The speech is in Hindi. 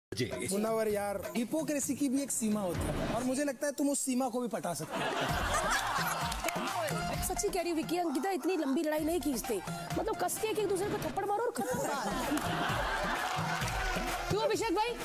मुन्नावर यार, हिपोक्रेसी की भी एक सीमा होती है और मुझे लगता है तुम उस सीमा को भी पटा सकते हो। सच्ची कह रही विकी, अंकिता इतनी लंबी लड़ाई नहीं खींचते, मतलब कस के एक दूसरे को थप्पड़ मारो और खत्म। क्यों अभिषेक भाई?